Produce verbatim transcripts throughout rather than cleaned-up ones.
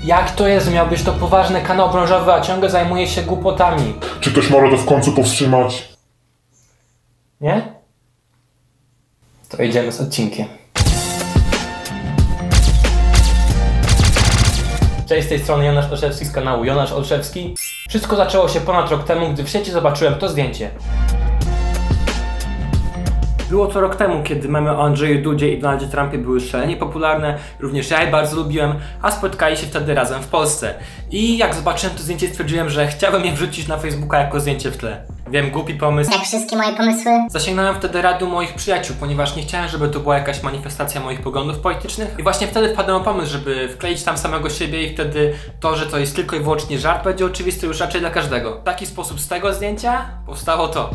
Jak to jest? Miał być to poważny kanał branżowy, a ciągle zajmuje się głupotami. Czy ktoś może to w końcu powstrzymać? Nie? To idziemy z odcinkiem. Cześć, z tej strony Jonasz Olszewski z kanału Jonasz Olszewski. Wszystko zaczęło się ponad rok temu, gdy w sieci zobaczyłem to zdjęcie. Było to rok temu, kiedy memy o Andrzeju Dudzie i Donaldzie Trumpie były szalenie popularne, również ja je bardzo lubiłem, a spotkali się wtedy razem w Polsce. I jak zobaczyłem to zdjęcie, stwierdziłem, że chciałbym je wrzucić na Facebooka jako zdjęcie w tle. Wiem, głupi pomysł. Jak wszystkie moje pomysły. Zasięgnąłem wtedy radu moich przyjaciół, ponieważ nie chciałem, żeby to była jakaś manifestacja moich poglądów politycznych. I właśnie wtedy wpadłem na pomysł, żeby wkleić tam samego siebie i wtedy to, że to jest tylko i wyłącznie żart, będzie oczywiste już raczej dla każdego. W taki sposób z tego zdjęcia powstało to.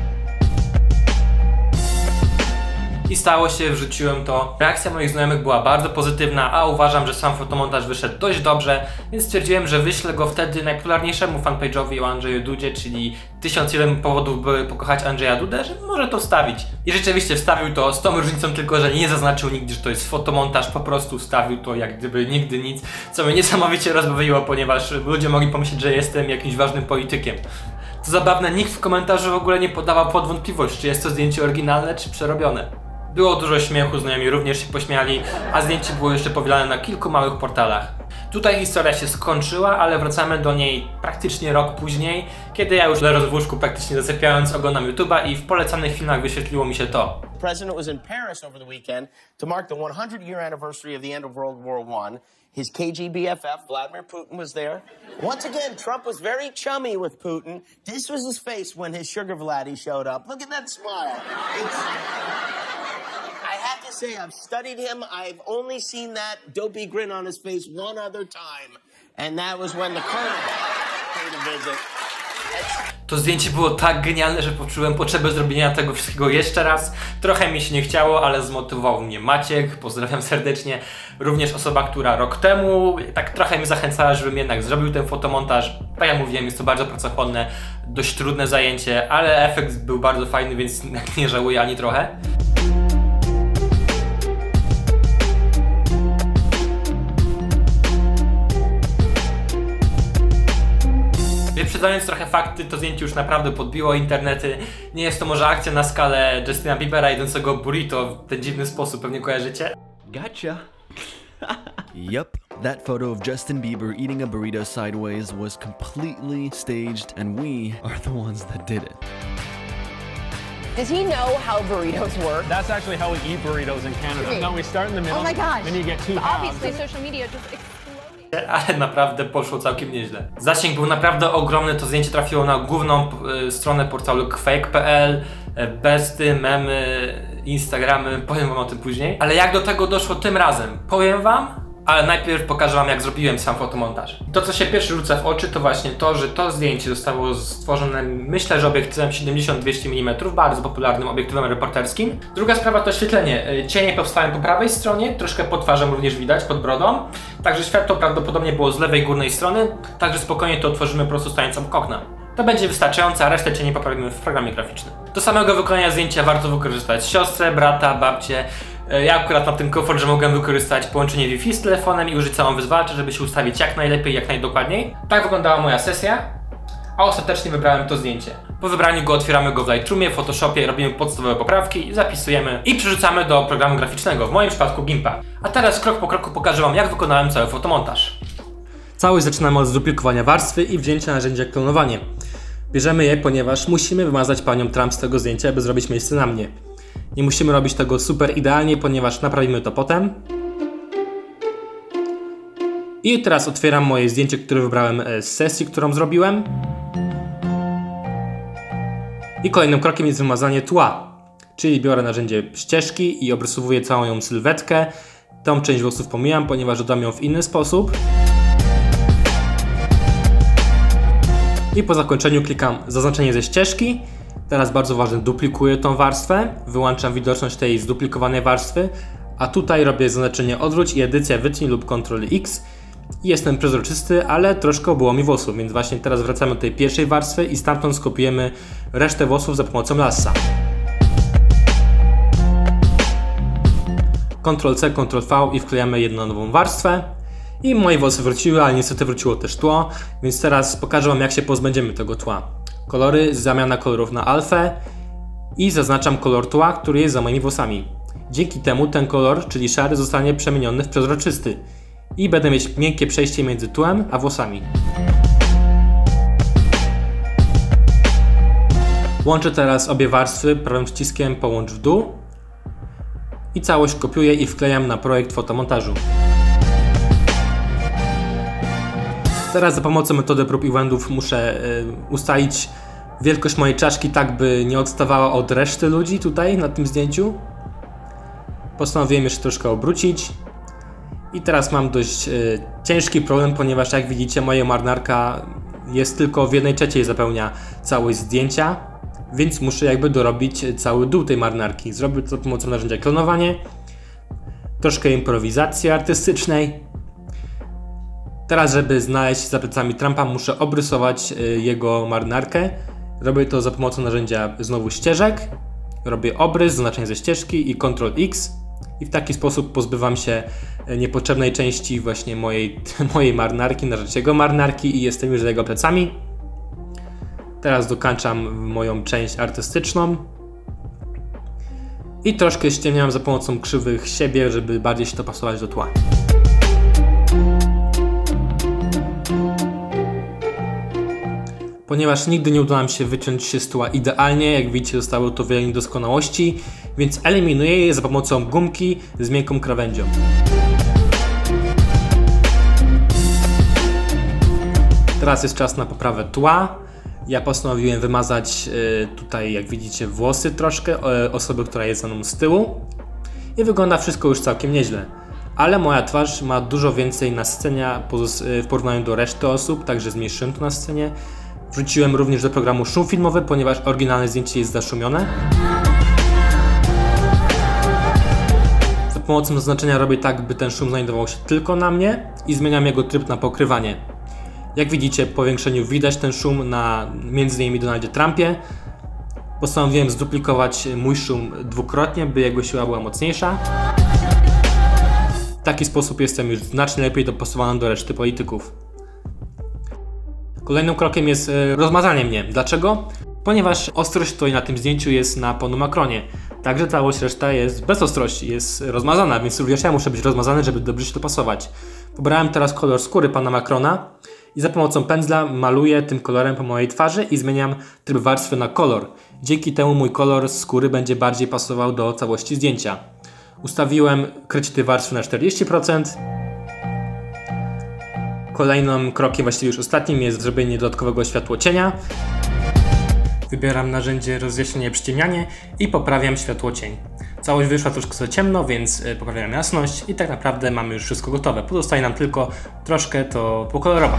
I stało się, wrzuciłem to. Reakcja moich znajomych była bardzo pozytywna, a uważam, że sam fotomontaż wyszedł dość dobrze, więc stwierdziłem, że wyślę go wtedy najpopularniejszemu fanpage'owi o Andrzeju Dudzie, czyli tysiąc jeden powodów, by pokochać Andrzeja Dudę, że może to wstawić. I rzeczywiście wstawił to z tą różnicą tylko, że nie zaznaczył nigdy, że to jest fotomontaż, po prostu wstawił to jak gdyby nigdy nic, co mnie niesamowicie rozbawiło, ponieważ ludzie mogli pomyśleć, że jestem jakimś ważnym politykiem. Co zabawne, nikt w komentarzu w ogóle nie podawał pod wątpliwość, czy jest to zdjęcie oryginalne, czy przerobione. Było dużo śmiechu, znajomi również się pośmiali, a zdjęcie było jeszcze powielane na kilku małych portalach. Tutaj historia się skończyła, ale wracamy do niej praktycznie rok później, kiedy ja już leżąc w łóżku praktycznie zasypiając oglądam YouTube'a i w polecanych filmach wyświetliło mi się to. The president was in Paris over the weekend to mark the one hundred year anniversary of the end of World War One. His K G B F F, Vladimir Putin, was there. Once again, Trump was very chummy with Putin. This was his face when his sugar Vladdy showed up. Look at that smile. It's... I have to say, I've studied him. I've only seen that dopey grin on his face one other time. And that was when the colonel paid a visit. To zdjęcie było tak genialne, że poczułem potrzebę zrobienia tego wszystkiego jeszcze raz. Trochę mi się nie chciało, ale zmotywował mnie Maciek, pozdrawiam serdecznie. Również osoba, która rok temu tak trochę mnie zachęcała, żebym jednak zrobił ten fotomontaż. Tak jak mówiłem, jest to bardzo pracochłonne, dość trudne zajęcie, ale efekt był bardzo fajny, więc nie żałuję ani trochę. Wyprzedzając trochę fakty, to zdjęcie już naprawdę podbiło internety. Nie jest to może akcja na skalę Justina Biebera jedzącego burrito w ten dziwny sposób, pewnie kojarzycie? Gotcha. Yep, that photo of Justin Bieber eating a burrito sideways was completely staged, and we are the ones that did it. Does he know how burritos work? That's actually how we eat burritos in Canada. Okay. No, we start in the middle. Oh my gosh. Then you get two halves. Obviously, social media just exploding. Ale naprawdę poszło całkiem nieźle. Zasięg był naprawdę ogromny, to zdjęcie trafiło na główną y, stronę portalu kwake kropka p l, y, besty, memy, instagramy, powiem wam o tym później. Ale jak do tego doszło tym razem? Powiem wam, ale najpierw pokażę wam, jak zrobiłem sam fotomontaż. To, co się pierwszy rzuca w oczy, to właśnie to, że to zdjęcie zostało stworzone, myślę, że obiektywem siedemdziesiąt dwieście milimetrów, bardzo popularnym obiektywem reporterskim. Druga sprawa to oświetlenie. Cienie powstają po prawej stronie, troszkę pod twarzą również widać, pod brodą. Także światło prawdopodobnie było z lewej górnej strony, także spokojnie to otworzymy po prostu stając obok okna. To będzie wystarczające, a resztę cieni poprawimy w programie graficznym. Do samego wykonania zdjęcia warto wykorzystać siostrę, brata, babcię. Ja akurat mam ten komfort, że mogłem wykorzystać połączenie Wi-Fi z telefonem i użyć całą wyzwalacz, żeby się ustawić jak najlepiej, jak najdokładniej. Tak wyglądała moja sesja, a ostatecznie wybrałem to zdjęcie. Po wybraniu go otwieramy go w Lightroomie, w Photoshopie, robimy podstawowe poprawki, zapisujemy i przerzucamy do programu graficznego, w moim przypadku Gimpa. A teraz krok po kroku pokażę wam, jak wykonałem cały fotomontaż. Całość zaczynamy od zduplikowania warstwy i wzięcia narzędzia klonowanie. Bierzemy je, ponieważ musimy wymazać panią Trump z tego zdjęcia, by zrobić miejsce na mnie. Nie musimy robić tego super idealnie, ponieważ naprawimy to potem. I teraz otwieram moje zdjęcie, które wybrałem z sesji, którą zrobiłem. I kolejnym krokiem jest wymazanie tła. Czyli biorę narzędzie ścieżki i obrysowuję całą ją sylwetkę. Tą część włosów pomijam, ponieważ dodam ją w inny sposób. I po zakończeniu klikam zaznaczenie ze ścieżki. Teraz bardzo ważne, duplikuję tą warstwę, wyłączam widoczność tej zduplikowanej warstwy, a tutaj robię zaznaczenie odwróć i edycja wytnij lub kontrol X. I jestem przezroczysty, ale troszkę obyło mi włosów, więc właśnie teraz wracamy do tej pierwszej warstwy i stamtąd skopiujemy resztę włosów za pomocą lassa. kontrol C, kontrol V i wklejamy jedną nową warstwę. I moje włosy wróciły, ale niestety wróciło też tło, więc teraz pokażę wam, jak się pozbędziemy tego tła. Kolory, zamiana kolorów na alfę i zaznaczam kolor tła, który jest za moimi włosami. Dzięki temu ten kolor, czyli szary, zostanie przemieniony w przezroczysty i będę mieć miękkie przejście między tłem a włosami. Łączę teraz obie warstwy, prawym przyciskiem połącz w dół i całość kopiuję i wklejam na projekt fotomontażu. Teraz za pomocą metody prób i błędów muszę y, ustalić wielkość mojej czaszki tak, by nie odstawała od reszty ludzi tutaj na tym zdjęciu. Postanowiłem jeszcze troszkę obrócić. I teraz mam dość y, ciężki problem, ponieważ jak widzicie moja marynarka jest tylko w jednej trzeciej zapełnia całość zdjęcia. Więc muszę jakby dorobić cały dół tej marynarki. Zrobię to za pomocą narzędzia klonowanie. Troszkę improwizacji artystycznej. Teraz, żeby znaleźć za plecami Trumpa, muszę obrysować y, jego marynarkę. Robię to za pomocą narzędzia znowu ścieżek. Robię obrys, zaznaczenie ze ścieżki i kontrol X. I w taki sposób pozbywam się niepotrzebnej części właśnie mojej, mojej marynarki na rzecz jego marynarki i jestem już za jego plecami. Teraz dokończam moją część artystyczną. I troszkę ściemniam za pomocą krzywych siebie, żeby bardziej się to pasować do tła. Ponieważ nigdy nie udało mi się wyciąć się z tła idealnie, jak widzicie zostało to wiele niedoskonałości, więc eliminuję je za pomocą gumki z miękką krawędzią. Teraz jest czas na poprawę tła. Ja postanowiłem wymazać y, tutaj, jak widzicie, włosy troszkę y, osoby, która jest za mną z tyłu. I wygląda wszystko już całkiem nieźle. Ale moja twarz ma dużo więcej nascenia w porównaniu do reszty osób, także zmniejszyłem to nascenie. Wrzuciłem również do programu szum filmowy, ponieważ oryginalne zdjęcie jest zaszumione. Za pomocą zaznaczenia robię tak, by ten szum znajdował się tylko na mnie i zmieniam jego tryb na pokrywanie. Jak widzicie, po powiększeniu widać ten szum na między innymi Donaldzie Trumpie. Postanowiłem zduplikować mój szum dwukrotnie, by jego siła była mocniejsza. W taki sposób jestem już znacznie lepiej dopasowany do reszty polityków. Kolejnym krokiem jest rozmazanie mnie. Dlaczego? Ponieważ ostrość tutaj na tym zdjęciu jest na panu Macronie. Także całość reszta jest bez ostrości, jest rozmazana, więc również ja muszę być rozmazany, żeby dobrze się dopasować. Pobrałem teraz kolor skóry pana Macrona i za pomocą pędzla maluję tym kolorem po mojej twarzy i zmieniam tryb warstwy na kolor. Dzięki temu mój kolor skóry będzie bardziej pasował do całości zdjęcia. Ustawiłem krycie tej warstwy na czterdzieści procent. Kolejnym krokiem, właściwie już ostatnim, jest zrobienie dodatkowego światłocienia. Wybieram narzędzie rozjaśnienie, przyciemnianie i poprawiam światłocień. Całość wyszła troszkę za ciemno, więc poprawiam jasność i tak naprawdę mamy już wszystko gotowe. Pozostaje nam tylko troszkę to pokolorować.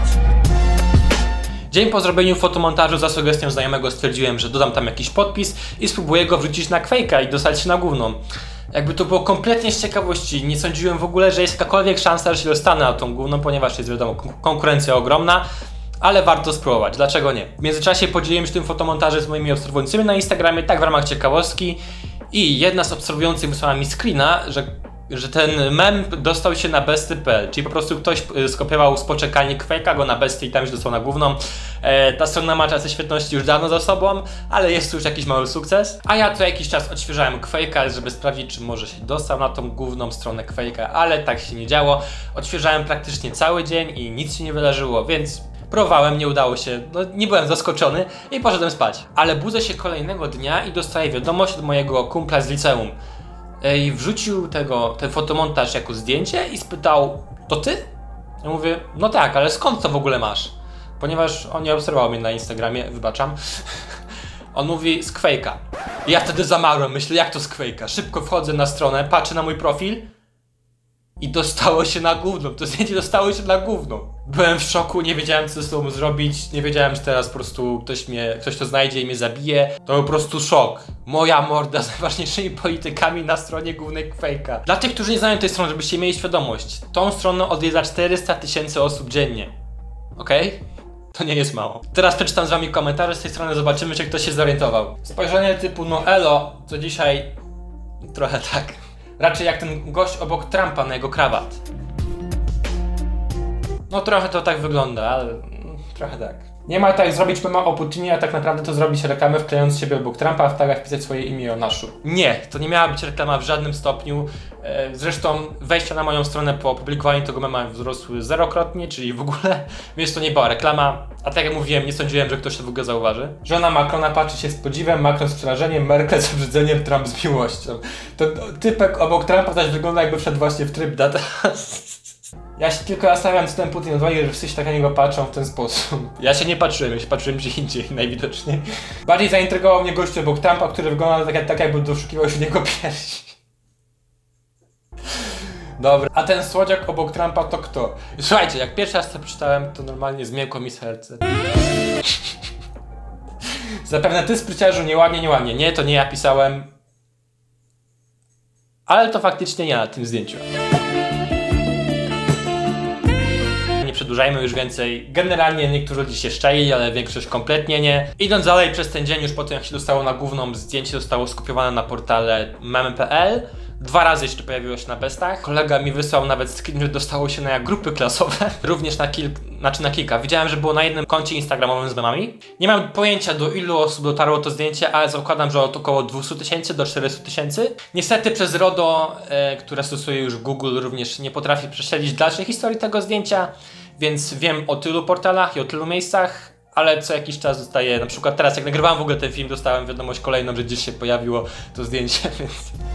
Dzień po zrobieniu fotomontażu za sugestią znajomego stwierdziłem, że dodam tam jakiś podpis i spróbuję go wrzucić na Quake'a i dostać się na główną. Jakby to było kompletnie z ciekawości, nie sądziłem w ogóle, że jest jakakolwiek szansa, że się dostanę na tą główną, ponieważ jest wiadomo konkurencja ogromna, ale warto spróbować, dlaczego nie? W międzyczasie podzieliłem się tym fotomontażem z moimi obserwującymi na Instagramie, tak w ramach ciekawostki i jedna z obserwujących wysłała mi screena, że, że ten mem dostał się na besty kropka p l, czyli po prostu ktoś skopiował z poczekalni Quake'a go na besty i tam się dostał na główną. E, ta strona ma czasy świetności już dawno za sobą, ale jest tu już jakiś mały sukces. A ja co jakiś czas odświeżałem Quake'a, żeby sprawdzić, czy może się dostał na tą główną stronę Quake'a, ale tak się nie działo. Odświeżałem praktycznie cały dzień i nic się nie wydarzyło, więc próbowałem, nie udało się, no, nie byłem zaskoczony i poszedłem spać. Ale budzę się kolejnego dnia i dostaję wiadomość od mojego kumpla z liceum. I wrzucił tego, ten fotomontaż jako zdjęcie i spytał, to ty? Ja mówię, no tak, ale skąd to w ogóle masz? Ponieważ on nie obserwował mnie na Instagramie, wybaczam. On mówi, z Quake'a. I ja wtedy zamarłem, myślę, jak to z Quake'a? Szybko wchodzę na stronę, patrzę na mój profil i dostało się na główną, to zdjęcie dostało się na główną. Byłem w szoku, nie wiedziałem, co z sobą zrobić, nie wiedziałem, że teraz po prostu ktoś mnie, ktoś to znajdzie i mnie zabije. To był po prostu szok. Moja morda z najważniejszymi politykami na stronie głównej Quake'a. Dla tych, którzy nie znają tej strony, żebyście mieli świadomość, tą stronę odwiedza czterysta tysięcy osób dziennie. Okej? Okay? To nie jest mało. Teraz przeczytam z wami komentarze z tej strony, zobaczymy, czy ktoś się zorientował. Spojrzenie typu no elo, to dzisiaj trochę tak. Raczej jak ten gość obok Trumpa na jego krawat. No trochę to tak wygląda, ale trochę tak. Nie ma tak zrobić mema o Putinie, a tak naprawdę to zrobić reklamę wklejając siebie obok Trumpa, a w tagach wpisać swoje imię Jonaszu. Nie, to nie miała być reklama w żadnym stopniu. Zresztą wejścia na moją stronę po opublikowaniu tego mema wzrosły zerokrotnie, czyli w ogóle, więc to nie była reklama. A tak jak mówiłem, nie sądziłem, że ktoś to w ogóle zauważy. Żona Macrona patrzy się z podziwem, Macron z przerażeniem, Merkel z obrzydzeniem, Trump z miłością. To typek obok Trumpa też wygląda, jakby wszedł właśnie w tryb data. Ja się tylko zastanawiam, co ten Putin odwali, że wszyscy tak na niego patrzą w ten sposób. Ja się nie patrzyłem, ja się patrzyłem gdzie indziej najwidoczniej. Bardziej zaintrygował mnie gościu obok Trumpa, który wygląda tak, tak jakby doszukiwał się niego piersi. Dobra, a ten słodziak obok Trumpa to kto? Słuchajcie, jak pierwszy raz to przeczytałem, to normalnie zmiękło mi serce. Zapewne ty, spryciarzu, nieładnie, nieładnie. Nie, to nie ja pisałem. Ale to faktycznie ja na tym zdjęciu. Nie przedłużajmy już więcej. Generalnie niektórzy ludzie się szczaili, ale większość kompletnie nie. Idąc dalej, przez ten dzień, już po tym jak się dostało na główną, zdjęcie zostało skopiowane na portale memy kropka p l. Dwa razy jeszcze pojawiło się na bestach. Kolega mi wysłał nawet screen, że dostało się na grupy klasowe. Również na kilka, znaczy na kilka. Widziałem, że było na jednym koncie instagramowym z memami. Nie mam pojęcia, do ilu osób dotarło to zdjęcie, ale zakładam, że od około dwieście tysięcy do czterystu tysięcy. Niestety przez RODO, e, które stosuje już Google, również nie potrafi prześledzić dalszej historii tego zdjęcia, więc wiem o tylu portalach i o tylu miejscach, ale co jakiś czas dostaję, na przykład teraz jak nagrywałem w ogóle ten film, dostałem wiadomość kolejną, że gdzieś się pojawiło to zdjęcie, więc...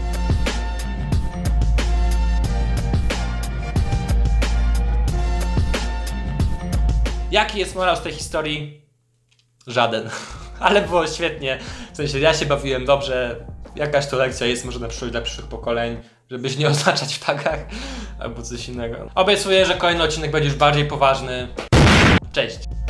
Jaki jest morał z tej historii? Żaden. Ale było świetnie. W sensie ja się bawiłem dobrze. Jakaś to lekcja jest może na przyszłość dla przyszłych pokoleń, żebyś nie oznaczać w tagach albo coś innego. Obiecuję, że kolejny odcinek będzie już bardziej poważny. Cześć!